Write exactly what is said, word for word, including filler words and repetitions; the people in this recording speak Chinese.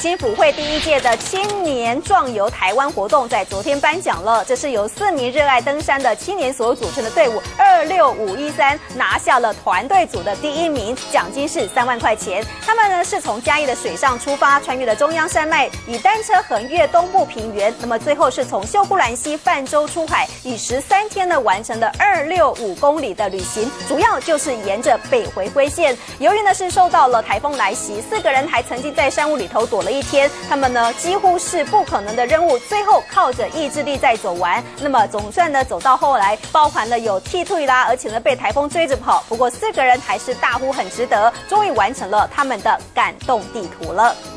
青辅会第一届的青年壮游台湾活动在昨天颁奖了，这是由四名热爱登山的青年所组成的队伍二六五一三拿下了团队组的第一名，奖金是三万块钱。他们呢是从嘉义的水上出发，穿越了中央山脉，以单车横越东部平原，那么最后是从秀姑兰溪泛舟出海，以十三天呢完成了二六五公里的旅行，主要就是沿着北回归线。由于呢是受到了台风来袭，四个人还曾经在山雾里头躲了一天，他们呢几乎是不可能的任务，最后靠着意志力再走完。那么总算呢走到后来，包含了有踢退啦，而且呢被台风追着跑，不过四个人还是大呼很值得，终于完成了他们的感动地图了。